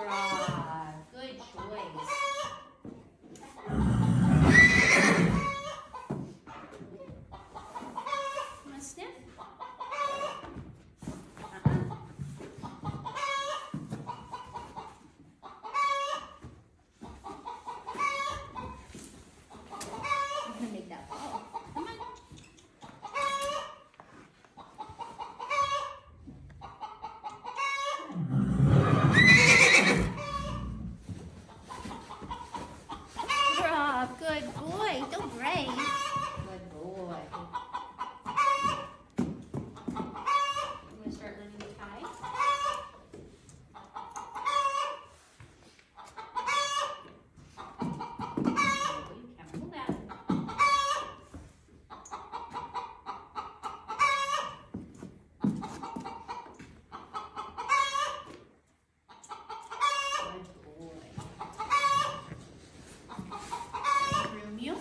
Bra. Good choice. Want to sniff? I'm going to make that fall. Come on. Good boy. Don't break. Good boy. I'm going to start learning to tie. Oh, you can't pull that. Good boy. Groom you.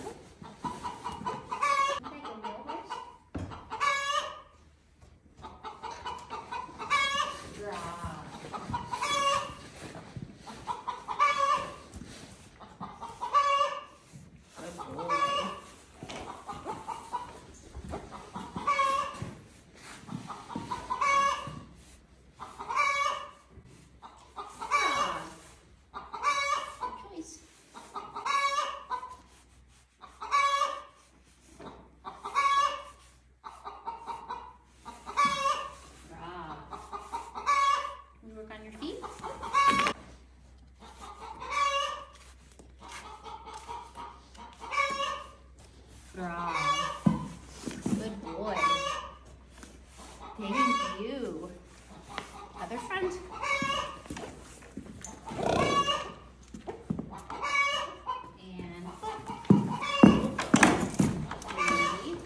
On your feet. Good boy. Thank you. Other front. And three.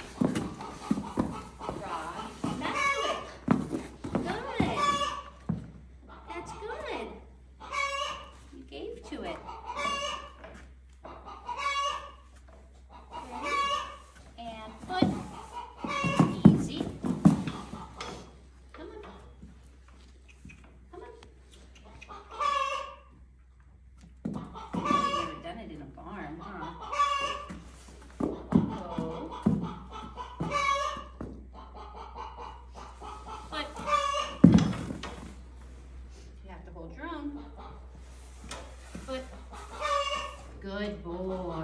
Back to it. Good. That's good. You gave to it. Ready? And foot. Easy. Come on. Come on. Oh, you've never done it in a barn, huh? Go. Foot. You have to hold your own. Foot. Good boy.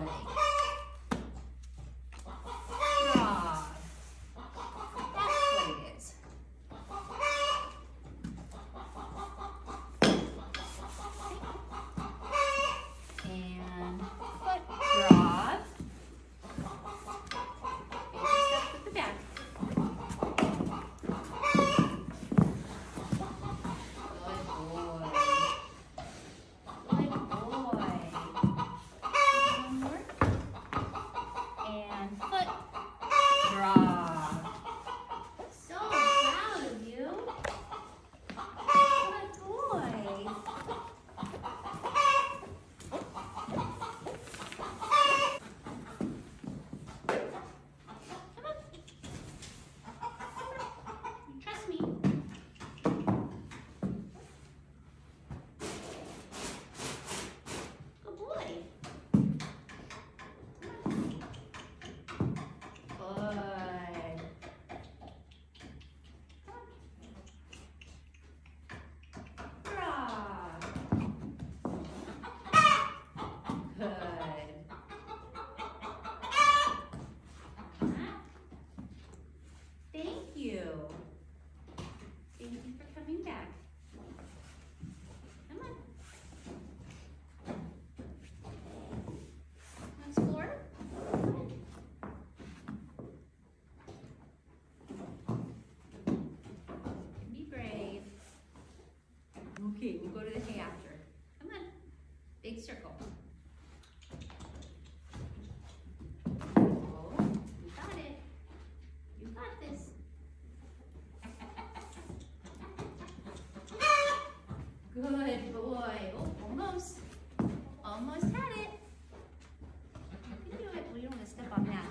Draw. That's what it is. And foot. Draw. Baby steps with the back. Okay, we'll go to the hay after. Come on. Big circle. Oh, you got it. You got this. Good boy. Oh, almost. Almost had it. You can do it. We don't want to step on that.